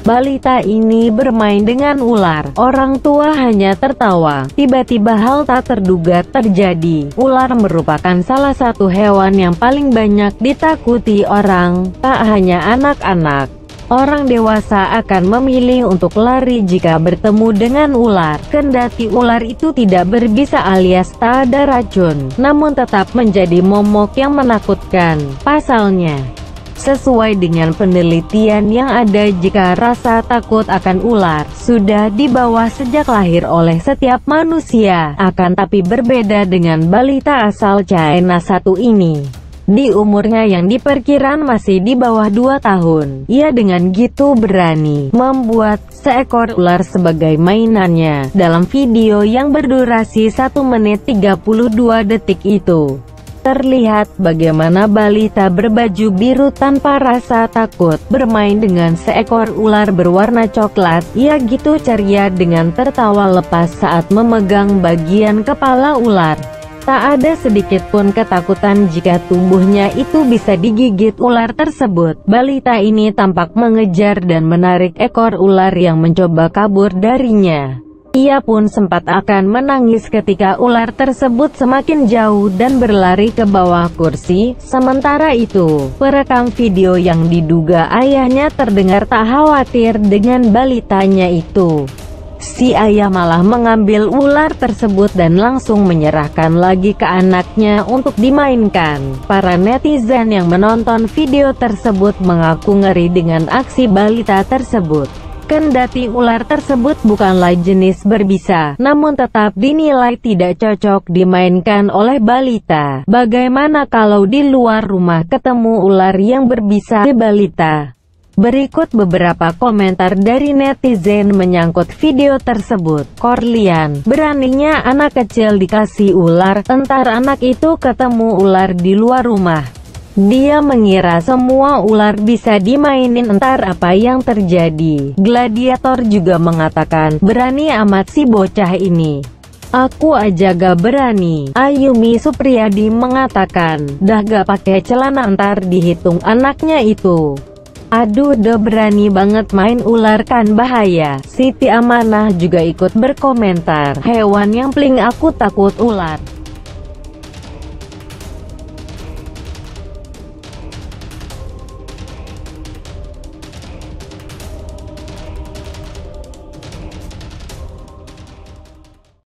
Balita ini bermain dengan ular. Orang tua hanya tertawa. Tiba-tiba hal tak terduga terjadi. Ular merupakan salah satu hewan yang paling banyak ditakuti orang, tak hanya anak-anak. Orang dewasa akan memilih untuk lari jika bertemu dengan ular. Kendati ular itu tidak berbisa alias tak ada racun, namun tetap menjadi momok yang menakutkan. Pasalnya, sesuai dengan penelitian yang ada, jika rasa takut akan ular sudah dibawa sejak lahir oleh setiap manusia, akan tapi berbeda dengan balita asal China satu ini. Di umurnya yang diperkirakan masih di bawah 2 tahun, ia dengan gitu berani membuat seekor ular sebagai mainannya. Dalam video yang berdurasi 1 menit 32 detik itu, terlihat bagaimana balita berbaju biru tanpa rasa takut bermain dengan seekor ular berwarna coklat. Ia gitu ceria dengan tertawa lepas saat memegang bagian kepala ular. Tak ada sedikit pun ketakutan jika tubuhnya itu bisa digigit ular tersebut. Balita ini tampak mengejar dan menarik ekor ular yang mencoba kabur darinya. Ia pun sempat akan menangis ketika ular tersebut semakin jauh dan berlari ke bawah kursi. Sementara itu, perekam video yang diduga ayahnya terdengar tak khawatir dengan balitanya itu. Si ayah malah mengambil ular tersebut dan langsung menyerahkan lagi ke anaknya untuk dimainkan. Para netizen yang menonton video tersebut mengaku ngeri dengan aksi balita tersebut. Kendati ular tersebut bukanlah jenis berbisa, namun tetap dinilai tidak cocok dimainkan oleh balita. Bagaimana kalau di luar rumah ketemu ular yang berbisa di balita? Berikut beberapa komentar dari netizen menyangkut video tersebut. Korlian, beraninya anak kecil dikasih ular, entar anak itu ketemu ular di luar rumah. Dia mengira semua ular bisa dimainin, entar apa yang terjadi. Gladiator juga mengatakan, berani amat si bocah ini. Aku aja gak berani. Ayumi Supriyadi mengatakan, dah gak pakai celana entar dihitung anaknya itu. Aduh, udah berani banget main ular kan bahaya. Siti Amanah juga ikut berkomentar, hewan yang paling aku takut ular.